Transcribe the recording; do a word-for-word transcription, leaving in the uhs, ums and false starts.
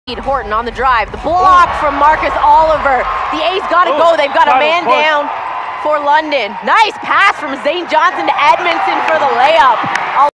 Horton on the drive. The block oh. from Marques Oliver. The A's got to oh, go. They've got a man push. down for London. Nice pass from Zane Johnson to Edmondson for the layup.